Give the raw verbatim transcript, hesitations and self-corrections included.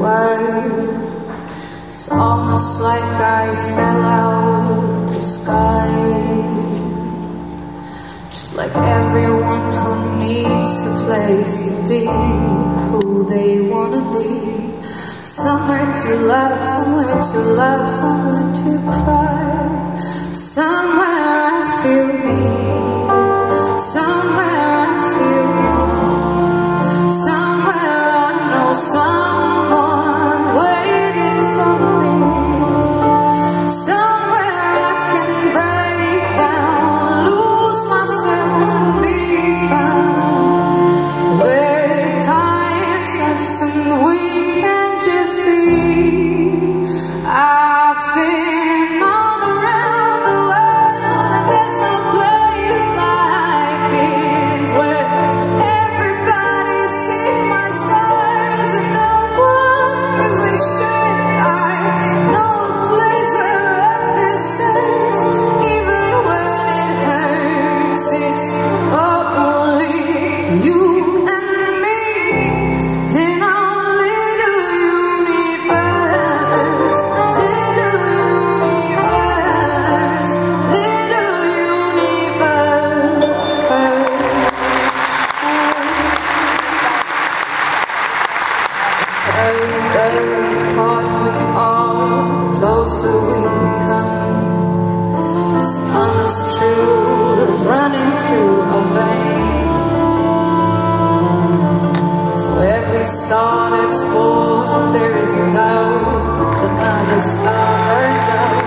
word. It's almost like I fell out of the sky, just like everyone who needs a place to be who they wanna be. Somewhere to love, somewhere to love, somewhere to cry. Somewhere I feel needed, somewhere I feel wanted, somewhere I know someone's waiting for me. Somewhere I can break down, lose myself and be found, where time stops and we can just be. I've been all around the world and there's no place like this, where everybody's seen my scars and no one gives me shit. I know a place where love is safe, even when it hurts. It's only you and me in our little universe, little universe, little universe. Further apart we are, the closer we become. It's an honest truth running through our veins. For every star that's born, there is no doubt that another star burns out.